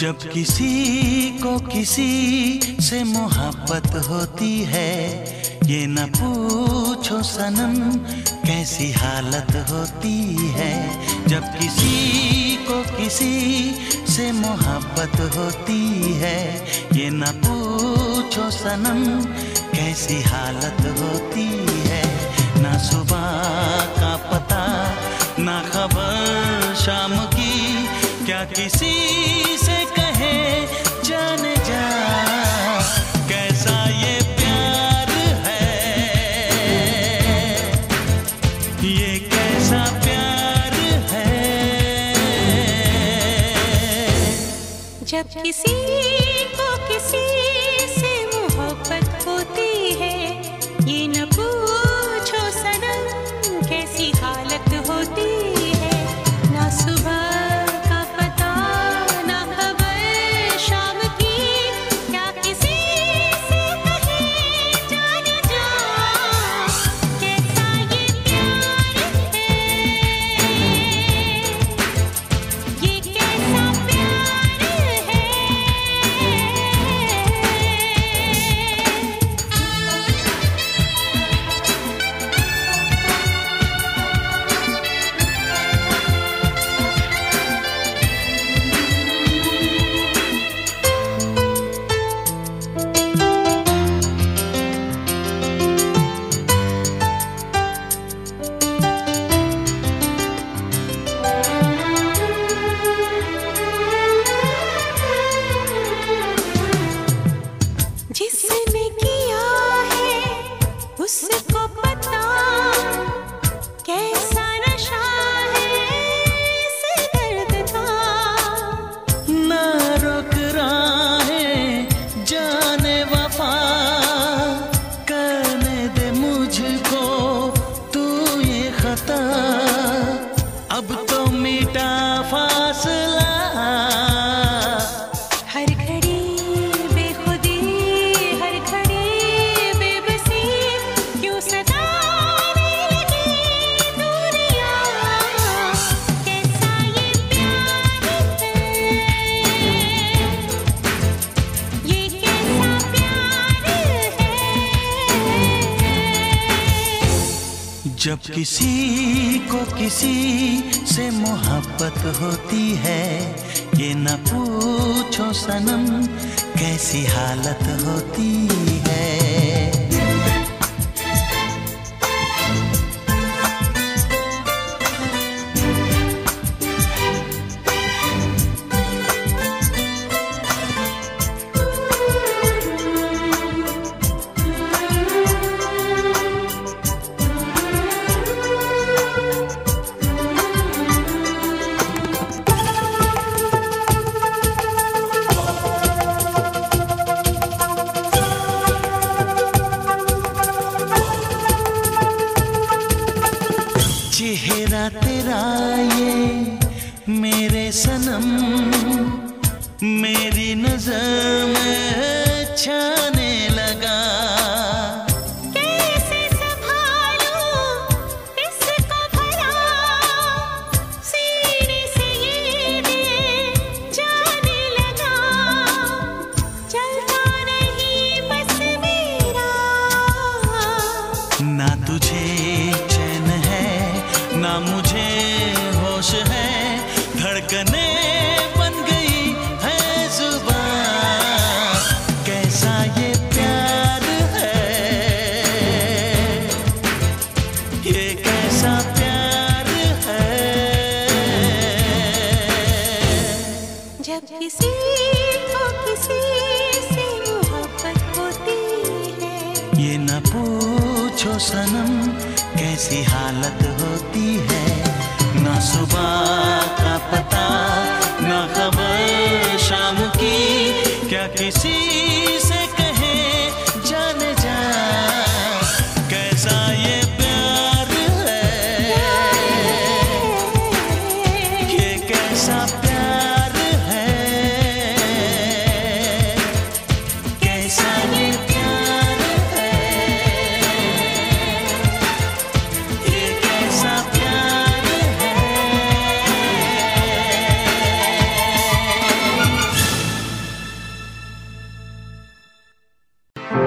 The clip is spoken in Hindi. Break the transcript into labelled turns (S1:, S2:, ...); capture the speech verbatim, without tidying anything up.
S1: जब किसी को किसी से मोहब्बत होती है, ये न पूछो सनम कैसी हालत होती है। जब किसी को किसी से मोहब्बत होती है, ये न पूछो सनम कैसी हालत होती है। ना सुबह का पता ना खबर शाम की, क्या किसी से कहे जाने जा कैसा ये प्यार है, ये कैसा प्यार है।
S2: जब किसी को किसी से मोहब्बत होती है, ये न पूछो सनम कैसी हालत होती है। ना सुबह उसको पता कैसा नशा है इस दर्द का।
S1: ना रोक राहें जाने वफा, करने दे मुझको तू ये खता। अब तो मिटा फासला,
S2: हर घड़ी बेखुदी हर घड़ी बेबसी, क्यों सताने लगी दूरियां। कैसा ये प्यार है, ये कैसा प्यार है।
S1: जब किसी को किसी से मोहब्बत होती है, ये न पूछो सनम कैसी हालत होती है। चेहरा तेरा ये मेरे सनम, मेरी नजर में छाने लगा।
S2: कैसे संभालूं इसको भला, सीने से ये दिल जाने लगा। चलता नहीं बस मेरा,
S1: ना तुझे चैन है ना मुझे होश है, धड़कने बन गई है जुबान। कैसा ये प्यार है, ये कैसा प्यार है।
S2: जब किसी को किसी से मोहब्बत होती है,
S1: ये न पूछो सनम कैसी हालत होती है। ना सुबह का पता ना खबर शाम की, क्या किसी